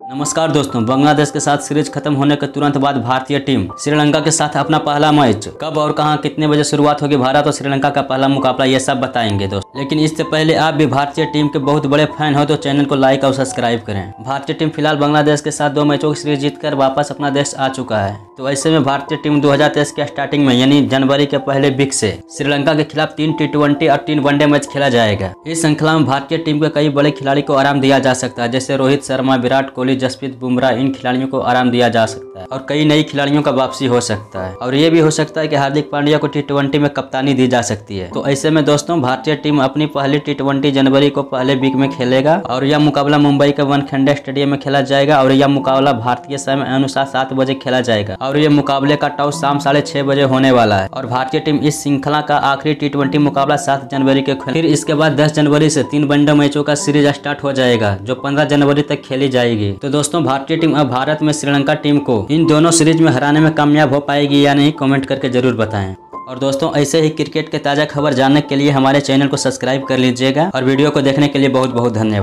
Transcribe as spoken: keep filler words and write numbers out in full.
नमस्कार दोस्तों, बांग्लादेश के साथ सीरीज खत्म होने के तुरंत बाद भारतीय टीम श्रीलंका के साथ अपना पहला मैच कब और कहां कितने बजे शुरुआत होगी, भारत और श्रीलंका का पहला मुकाबला, ये सब बताएंगे दोस्तों। लेकिन इससे पहले आप भी भारतीय टीम के बहुत बड़े फैन हो तो चैनल को लाइक और सब्सक्राइब करें। भारतीय टीम फिलहाल बांग्लादेश के साथ दो मैचों की सीरीज जीतकर वापस अपना देश आ चुका है। तो ऐसे में भारतीय टीम दो हजार तेईस के स्टार्टिंग में यानी जनवरी के पहले वीक से श्रीलंका के खिलाफ तीन टी ट्वेंटी और तीन वनडे मैच खेला जाएगा। इस श्रृंखला में भारतीय टीम के कई बड़े खिलाड़ी को आराम दिया जा सकता है, जैसे रोहित शर्मा, विराट कोहली, जसप्रीत बुमराह, इन खिलाड़ियों को आराम दिया जा सकता है और कई नई खिलाड़ियों का वापसी हो सकता है। और ये भी हो सकता है कि हार्दिक पांड्या को टी ट्वेंटी में कप्तानी दी जा सकती है। तो ऐसे में दोस्तों भारतीय टीम अपनी पहली टी ट्वेंटी जनवरी को पहले वीक में खेलेगा और यह मुकाबला मुंबई के वानखेड़े स्टेडियम में खेला जाएगा और यह मुकाबला भारतीय समय अनुसार सात बजे खेला जाएगा और यह मुकाबले का टॉस शाम साढ़े छह बजे होने वाला है। और भारतीय टीम इस श्रृंखला का आखिरी टी ट्वेंटी मुकाबला सात जनवरी के फिर इसके बाद दस जनवरी से तीन वनडे मैचों का सीरीज स्टार्ट हो जाएगा जो पंद्रह जनवरी तक खेली जाएगी। तो दोस्तों भारतीय टीम अब भारत में श्रीलंका टीम को इन दोनों सीरीज में हराने में कामयाब हो पाएगी या नहीं, कमेंट करके जरूर बताएं। और दोस्तों ऐसे ही क्रिकेट के ताज़ा खबर जानने के लिए हमारे चैनल को सब्सक्राइब कर लीजिएगा और वीडियो को देखने के लिए बहुत बहुत धन्यवाद।